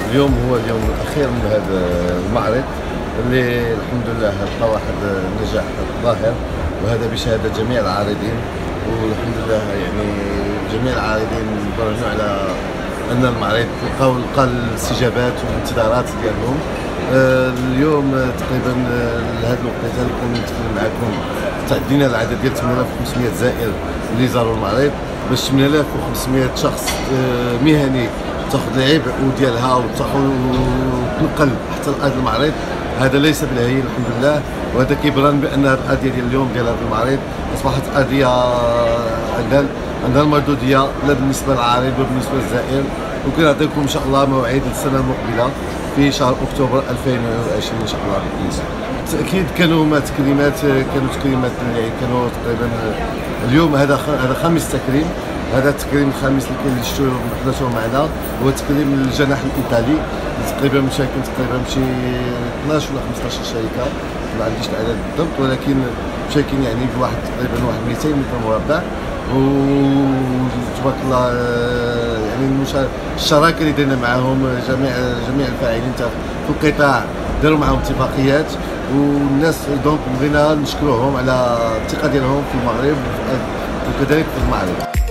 اليوم هو اليوم الاخير من هذا المعرض اللي الحمد لله لقى واحد النجاح ظاهر، وهذا بشهاده جميع العارضين. والحمد لله يعني جميع العارضين برهنوا على ان المعرض لقى الاستجابات والانتظارات ديالهم. اليوم تقريبا لهذا الوقت اللي كنا نتكلم معكم تعدينا العدد ديال 8500 زائر اللي زاروا المعرض، باش 8500 شخص مهني تاخذ العبء ديالها وتنقل حتى لارض المعرض. هذا ليس بالهين الحمد لله، وهذا كيبرهن بان الارضيه ديال اليوم ديال هذا المعرض اصبحت ارضيه عندها المردوديه لا بالنسبه للعارض وبالنسبه للزائر. وكنعطيكم ان شاء الله موعد السنه المقبله في شهر اكتوبر 2020 ان شاء الله باذن الله. بالتاكيد كانوا تكريمات اللي كانوا تقريبا اليوم هذا خامس تكريم. هذا التكريم الخامس اللي حدثوا معنا هو تكريم الجناح الايطالي، تقريبا مشاركين تقريبا شي 12 ولا 15 شركه، ما عنديش العدد بالضبط، ولكن مشاركين يعني بواحد تقريبا واحد 200 متر مربع. وتبارك الله يعني الشراكه اللي درنا معهم جميع الفاعلين في القطاع داروا معهم اتفاقيات، والناس دونك بغينا نشكروهم على الثقه ديالهم في المغرب وكذلك في المعرض.